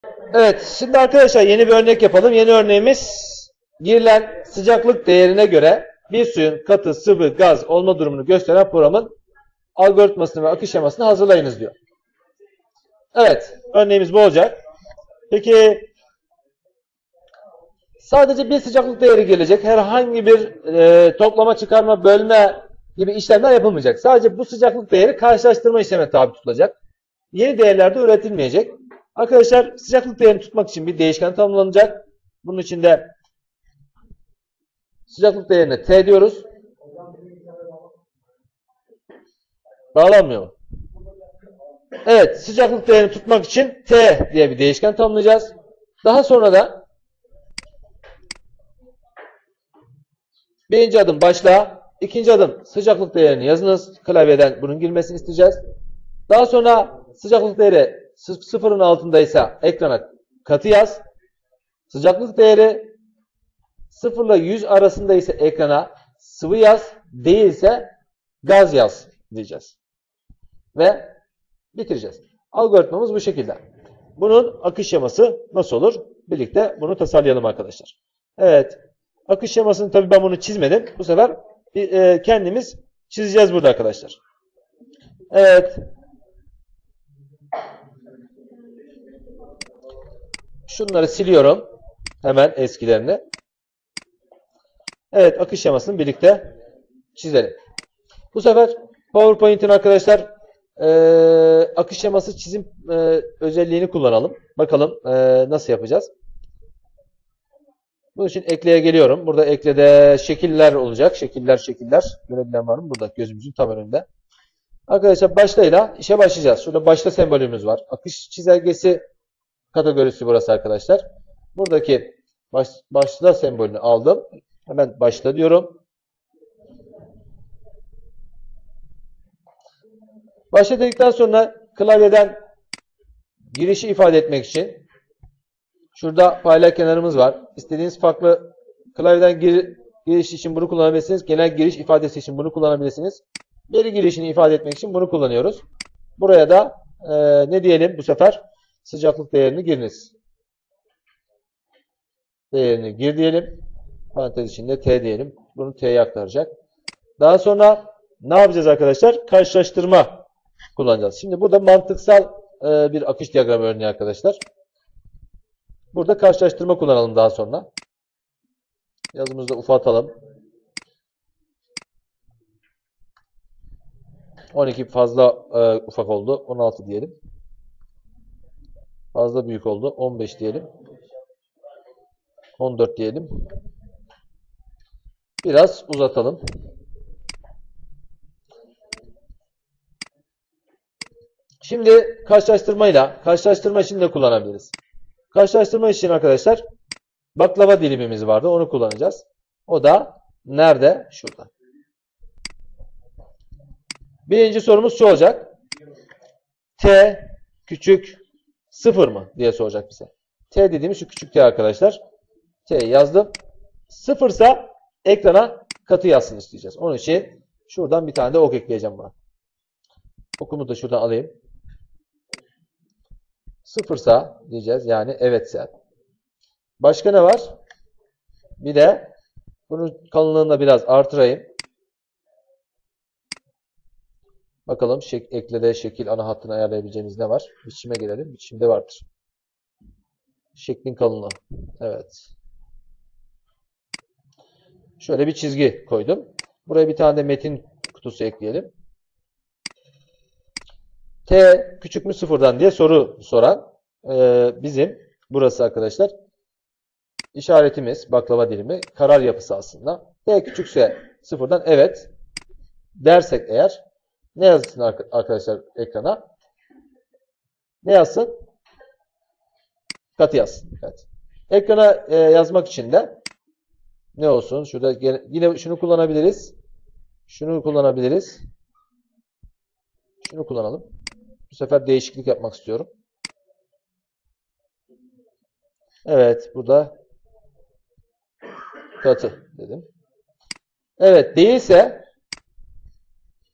Evet, şimdi arkadaşlar yeni bir örnek yapalım. Yeni örneğimiz girilen sıcaklık değerine göre bir suyun katı, sıvı, gaz olma durumunu gösteren programın algoritmasını ve akış şemasını hazırlayınız diyor. Evet, örneğimiz bu olacak. Peki sadece bir sıcaklık değeri gelecek. Herhangi bir toplama, çıkarma, bölme gibi işlemler yapılmayacak. Sadece bu sıcaklık değeri karşılaştırma işlemine tabi tutulacak. Yeni değerler de üretilmeyecek. Arkadaşlar sıcaklık değerini tutmak için bir değişken tanımlanacak. Bunun için de sıcaklık değerine T diyoruz. Bağlanmıyor mu? Evet, sıcaklık değerini tutmak için T diye bir değişken tanımlayacağız. Daha sonra da birinci adım başla, ikinci adım sıcaklık değerini yazınız. Klavyeden bunun girmesini isteyeceğiz. Daha sonra sıcaklık değeri sıfırın altındaysa ekrana katı yaz. Sıcaklık değeri 0 ile 100 arasında ise ekrana sıvı yaz, değilse gaz yaz diyeceğiz. Ve bitireceğiz. Algoritmamız bu şekilde. Bunun akış şeması nasıl olur? Birlikte bunu tasarlayalım arkadaşlar. Evet. Akış şemasını tabii ben bunu çizmedim. Bu sefer kendimiz çizeceğiz burada arkadaşlar. Evet. Şunları siliyorum. Hemen eskilerini. Evet, akış şemasını birlikte çizelim. Bu sefer PowerPoint'in arkadaşlar akış şeması çizim özelliğini kullanalım. Bakalım nasıl yapacağız. Bunun için ekleye geliyorum. Burada eklede şekiller olacak. Şekiller. Görebilen var mı? Burada gözümüzün tam önünde. Arkadaşlar başlayla işe başlayacağız. Şurada başla sembolümüz var. Akış çizelgesi kategorisi burası arkadaşlar. Buradaki başla sembolünü aldım. Hemen başla diyorum. Başla dedikten sonra klavyeden girişi ifade etmek için şurada payla kenarımız var. İstediğiniz farklı klavyeden giriş için bunu kullanabilirsiniz. Genel giriş ifadesi için bunu kullanabilirsiniz. Veri girişini ifade etmek için bunu kullanıyoruz. Buraya da ne diyelim bu sefer? Sıcaklık değerini giriniz. Değerini gir diyelim. Parantez içinde T diyelim. Bunu T'ye aktaracak. Daha sonra ne yapacağız arkadaşlar? Karşılaştırma kullanacağız. Şimdi burada mantıksal bir akış diyagramı örneği arkadaşlar. Burada karşılaştırma kullanalım daha sonra. Yazımızı da ufaltalım. 12 fazla ufak oldu. 16 diyelim. Fazla büyük oldu. 15 diyelim. 14 diyelim. Biraz uzatalım. Şimdi karşılaştırma için de kullanabiliriz. Karşılaştırma için arkadaşlar baklava dilimimiz vardı. Onu kullanacağız. O da nerede? Şurada. Birinci sorumuz şu olacak. T küçük 0 mı diye soracak bize. T dediğimiz şu küçük T arkadaşlar. T yazdım. 0 ise ekrana katı yazsın isteyeceğiz. Onun için şuradan bir tane de ok ekleyeceğim buna. Okumu da şuradan alayım. 0 ise diyeceğiz. Yani evetse. Başka ne var? Bir de bunun kalınlığını da biraz artırayım. Bakalım eklede şekil ana hattını ayarlayabileceğimiz ne var? Biçime gelelim. Biçimde vardır. Şeklin kalınlığı. Evet. Şöyle bir çizgi koydum. Buraya bir tane de metin kutusu ekleyelim. T küçük mü sıfırdan diye soru soran bizim burası arkadaşlar. İşaretimiz baklava dilimi karar yapısı aslında. T küçükse sıfırdan evet dersek eğer ne yazsın arkadaşlar ekrana? Ne yazsın? Katı yazsın. Evet. Ekrana yazmak için de ne olsun? Şurada yine şunu kullanabiliriz. Şunu kullanabiliriz. Şunu kullanalım. Bu sefer değişiklik yapmak istiyorum. Evet. Burada katı dedim. Evet. Değilse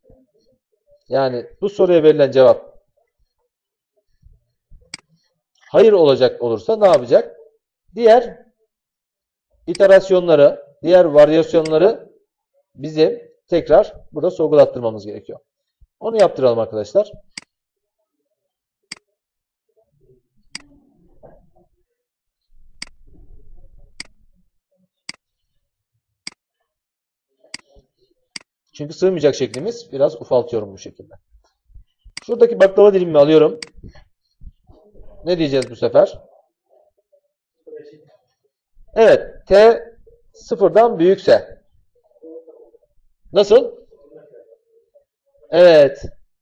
yani bu soruya verilen cevap hayır olacak olursa ne yapacak? Diğer iterasyonları, diğer varyasyonları bizim tekrar burada sorgulattırmamız gerekiyor. Onu yaptıralım arkadaşlar. Çünkü sığmayacak şeklimiz biraz ufaltıyorum bu şekilde. Şuradaki baklava dilimimi alıyorum. Ne diyeceğiz bu sefer? Evet. T sıfırdan büyükse. Nasıl? Evet.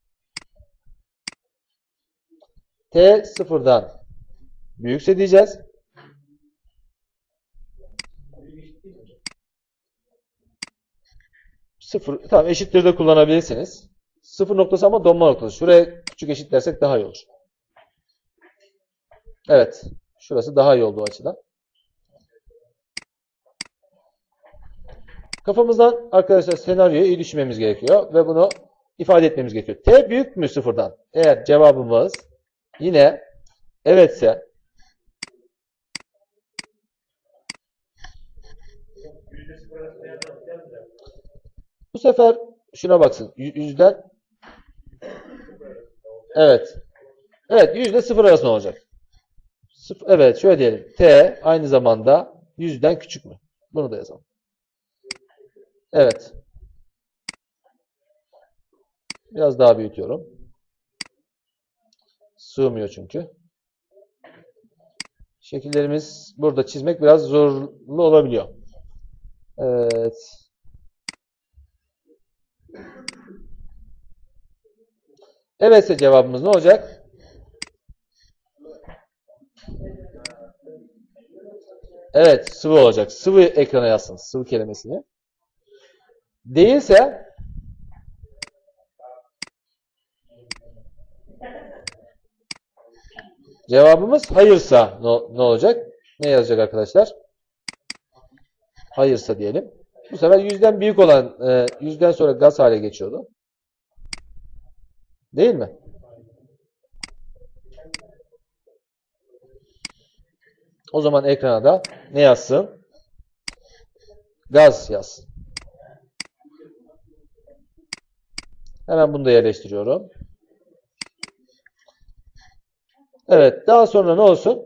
T sıfırdan büyükse diyeceğiz. Sıfır, tamam, eşittir de kullanabilirsiniz. Sıfır noktası ama donma noktası. Şuraya küçük eşit dersek daha iyi olur. Evet. Şurası daha iyi oldu o açıdan. Kafamızdan arkadaşlar senaryoyu iyi düşünmemiz gerekiyor. Ve bunu ifade etmemiz gerekiyor. T büyük mü sıfırdan? Eğer cevabımız yine evetse bu sefer şuna baksın. Yüzden evet. Evet. Yüzde sıfır arasında olacak. Evet. Şöyle diyelim. T aynı zamanda yüzden küçük mü? Bunu da yazalım. Evet. Biraz daha büyütüyorum. Sığmıyor çünkü. Şekillerimiz burada çizmek biraz zorlu olabiliyor. Evet. Evetse cevabımız ne olacak? Evet, sıvı olacak. Sıvı ekrana yazsın. Sıvı kelimesini. Değilse cevabımız hayırsa ne olacak? Ne yazacak arkadaşlar? Hayırsa diyelim. Bu sefer yüzden büyük olan yüzden sonra gaz hale geçiyordu. Değil mi? O zaman ekrana da ne yazsın? Gaz yazsın. Hemen bunu da yerleştiriyorum. Evet. Daha sonra ne olsun?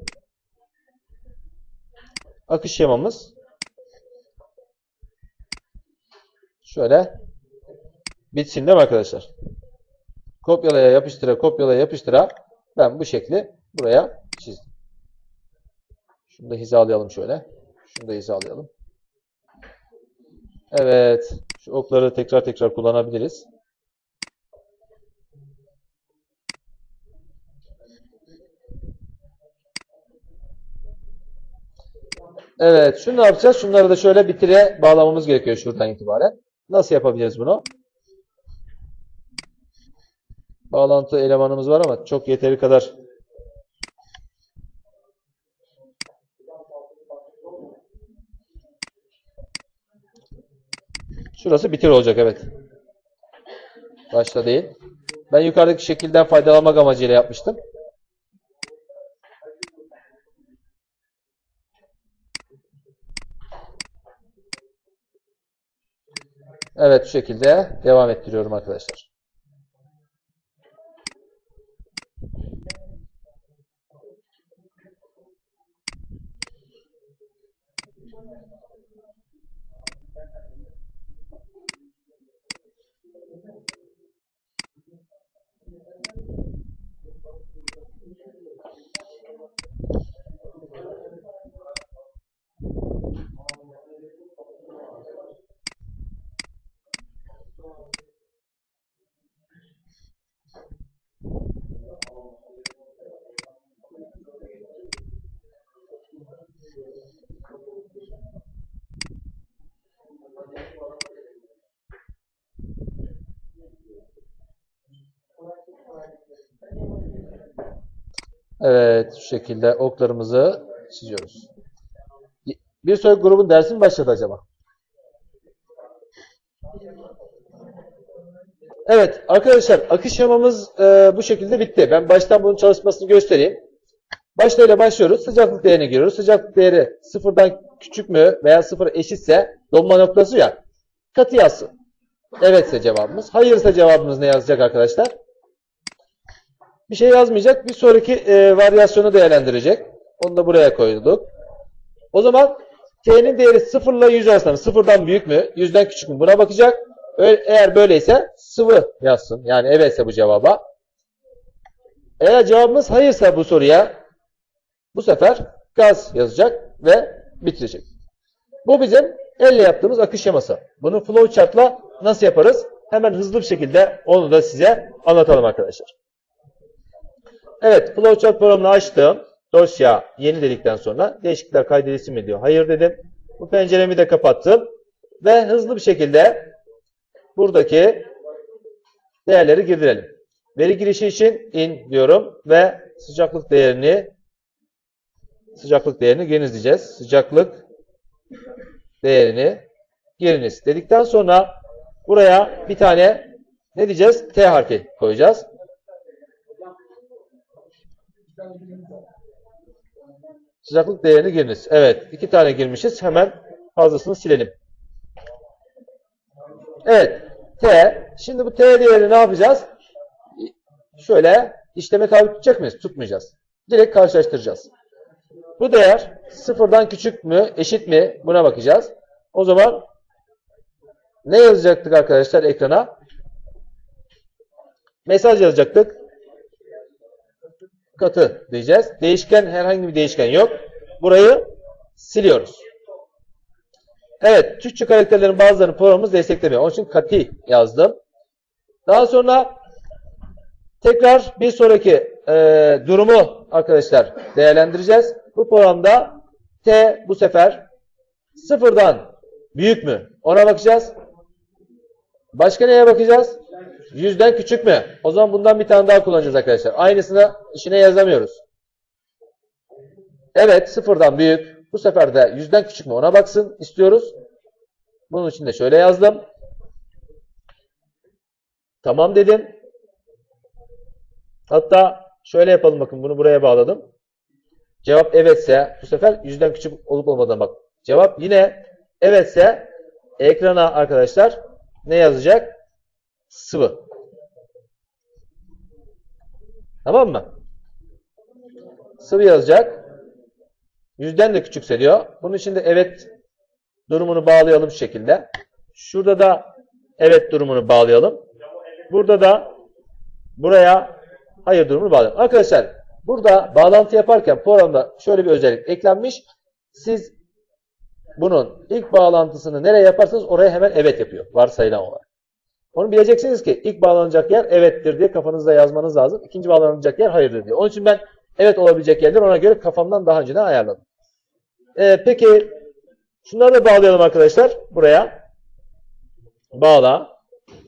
Akış şemamız şöyle bitsin değil mi arkadaşlar? Kopyalaya yapıştıra, kopyalaya yapıştıra ben bu şekli buraya çizdim. Şunu da hizalayalım şöyle. Şunu da hizalayalım. Evet. Şu okları tekrar kullanabiliriz. Evet. Şunu ne yapacağız? Şunları da şöyle bitire bağlamamız gerekiyor şuradan itibaren. Nasıl yapabiliriz bunu? Bağlantı elemanımız var ama çok yeteri kadar şurası bitir olacak, evet. Başta değil. Ben yukarıdaki şekilden faydalanmak amacıyla yapmıştım. Evet, şu şekilde devam ettiriyorum arkadaşlar. Evet, şu şekilde oklarımızı çiziyoruz. Bir sonraki grubun dersi mi başladı acaba? Evet arkadaşlar, akış şemamız bu şekilde bitti. Ben baştan bunun çalışmasını göstereyim. Başta başlıyoruz. Sıcaklık değerini giriyoruz. Sıcaklık değeri sıfırdan küçük mü veya sıfır eşitse donma noktası ya. Katı yazsın. Evetse cevabımız. Hayırsa cevabımız ne yazacak arkadaşlar? Bir şey yazmayacak. Bir sonraki varyasyonu değerlendirecek. Onu da buraya koyduk. O zaman t'nin değeri 0 ile 100 arasında. Sıfırdan büyük mü? 100'den küçük mü? Buna bakacak. Eğer böyleyse sıvı yazsın. Yani evetse bu cevaba. Eğer cevabımız hayırsa bu soruya bu sefer gaz yazacak ve bitirecek. Bu bizim elle yaptığımız akış şeması. Bunu flowchart'la nasıl yaparız? Hemen hızlı bir şekilde onu da size anlatalım arkadaşlar. Evet, flowchart programını açtım. Dosya yeni dedikten sonra değişiklikler kaydedilsin mi diyor. Hayır dedim. Bu penceremi de kapattım. Ve hızlı bir şekilde buradaki değerleri girdirelim. Veri girişi için in diyorum ve sıcaklık değerini giriniz diyeceğiz. Sıcaklık değerini giriniz dedikten sonra buraya bir tane ne diyeceğiz? T harfi koyacağız. Sıcaklık değerini giriniz. Evet, 2 tane girmişiz. Hemen fazlasını silelim. Evet, T. Şimdi bu T değerini ne yapacağız? Şöyle işleme tabi tutacak mıyız? Tutmayacağız. Direkt karşılaştıracağız. Bu değer sıfırdan küçük mü, eşit mi? Buna bakacağız. O zaman ne yazacaktık arkadaşlar ekrana? Mesaj yazacaktık. Katı diyeceğiz. Değişken, herhangi bir değişken yok. Burayı siliyoruz. Evet, Türkçe karakterlerin bazılarını programımız desteklemiyor. Onun için katı yazdım. Daha sonra tekrar bir sonraki durumu arkadaşlar değerlendireceğiz. Bu programda T bu sefer sıfırdan büyük mü? Ona bakacağız. Başka neye bakacağız? 100'den küçük mü? O zaman bundan bir tane daha kullanacağız arkadaşlar. Aynısını içine yazamıyoruz. Evet, sıfırdan büyük. Bu sefer de 100'den küçük mü? Ona baksın istiyoruz. Bunun için de şöyle yazdım. Tamam dedim. Hatta şöyle yapalım, bakın bunu buraya bağladım. Cevap evetse bu sefer 100'den küçük olup olmadan bak. Cevap yine evetse ekrana arkadaşlar ne yazacak? Sıvı. Tamam mı? Sıvı yazacak. 100'den de küçükse diyor. Bunun için de evet durumunu bağlayalım şu şekilde. Şurada da evet durumunu bağlayalım. Burada da buraya hayır durumunu bağlayalım. Arkadaşlar burada bağlantı yaparken programda şöyle bir özellik eklenmiş. Siz bunun ilk bağlantısını nereye yaparsanız oraya hemen evet yapıyor. Varsayılan olarak. Onu bileceksiniz ki ilk bağlanacak yer evettir diye kafanızda yazmanız lazım. İkinci bağlanacak yer hayırdır diye. Onun için ben evet olabilecek yerler ona göre kafamdan daha önceden ayarladım. Peki şunları da bağlayalım arkadaşlar. Buraya. Bağla.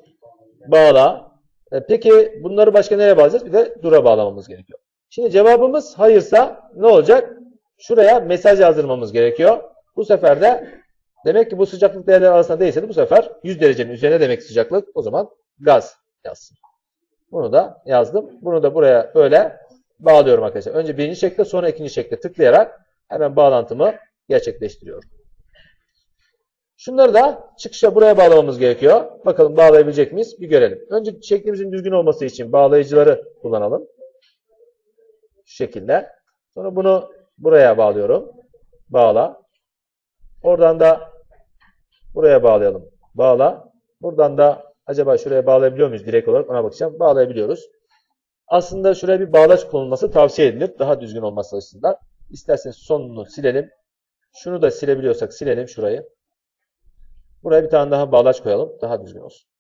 Bağla. Peki bunları başka nereye bağlayacağız? Bir de dura bağlamamız gerekiyor. Şimdi cevabımız hayırsa ne olacak? Şuraya mesaj yazdırmamız gerekiyor. Bu sefer de demek ki bu sıcaklık değerleri arasında değilse de bu sefer 100 derecenin üzerine demek sıcaklık. O zaman gaz yazsın. Bunu da yazdım. Bunu da buraya böyle bağlıyorum arkadaşlar. Önce birinci şekilde sonra ikinci şekilde tıklayarak hemen bağlantımı gerçekleştiriyorum. Şunları da çıkışa buraya bağlamamız gerekiyor. Bakalım bağlayabilecek miyiz? Bir görelim. Önce şeklimizin düzgün olması için bağlayıcıları kullanalım. Şu şekilde. Sonra bunu buraya bağlıyorum. Bağla. Oradan da buraya bağlayalım. Bağla. Buradan da acaba şuraya bağlayabiliyor muyuz? Direkt olarak ona bakacağım. Bağlayabiliyoruz. Aslında şuraya bir bağlaç konulması tavsiye edilir. Daha düzgün olması açısından. İsterseniz sonunu silelim. Şunu da silebiliyorsak silelim şurayı. Buraya bir tane daha bağlaç koyalım. Daha düzgün olsun.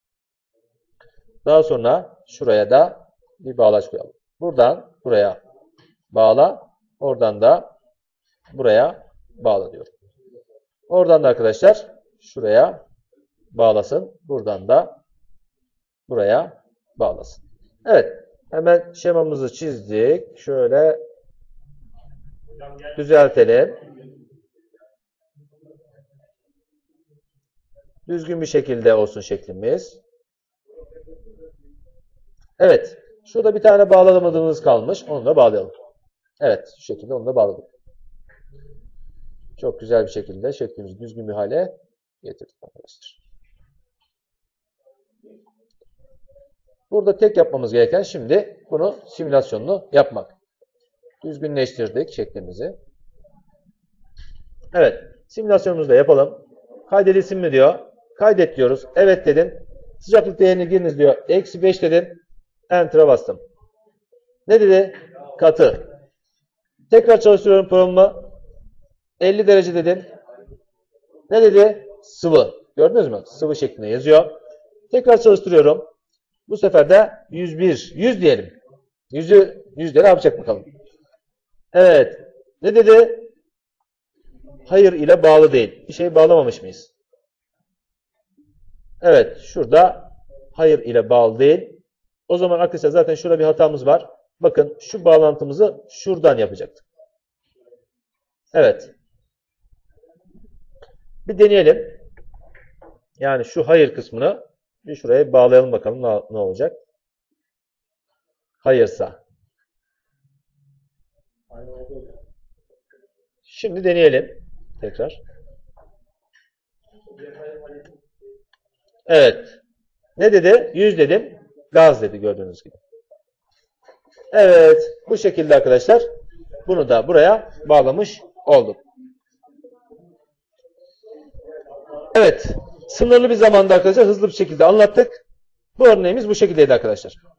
Daha sonra şuraya da bir bağlaç koyalım. Buradan buraya bağla. Oradan da buraya bağla diyorum. Oradan da arkadaşlar şuraya bağlasın. Buradan da buraya bağlasın. Evet. Hemen şemamızı çizdik. Şöyle düzeltelim. Düzgün bir şekilde olsun şeklimiz. Evet. Şurada bir tane bağlamadığımız kalmış. Onu da bağlayalım. Evet, şu şekilde onu da bağladık. Çok güzel bir şekilde şeklimizi düzgün bir hale getirdik arkadaşlar. Burada tek yapmamız gereken şimdi bunu simülasyonunu yapmak. Düzgünleştirdik şeklimizi. Evet, simülasyonumuzu da yapalım. Kaydedilsin mi diyor. Kaydet diyoruz. Evet dedin. Sıcaklık değerini giriniz diyor. -5 dedin. Enter'a bastım. Ne dedi? Katı. Tekrar çalıştırıyorum programımı. 50 derece dedin. Ne dedi? Sıvı. Gördünüz mü? Sıvı şeklinde yazıyor. Tekrar çalıştırıyorum. Bu sefer de 101. 100 diyelim. 100'leri yapacak bakalım. Evet. Ne dedi? Hayır ile bağlı değil. Bir şey bağlamamış mıyız? Evet. Şurada hayır ile bağlı değil. O zaman arkadaşlar zaten şurada bir hatamız var. Bakın şu bağlantımızı şuradan yapacaktık. Evet. Bir deneyelim. Yani şu hayır kısmını bir şuraya bağlayalım bakalım ne olacak. Hayırsa. Şimdi deneyelim. Tekrar. Evet. Ne dedi? 100 dedim. Gaz dedi gördüğünüz gibi. Evet. Bu şekilde arkadaşlar. Bunu da buraya bağlamış olduk. Evet. Sınırlı bir zamanda arkadaşlar hızlı bir şekilde anlattık. Bu örneğimiz bu şekildeydi arkadaşlar.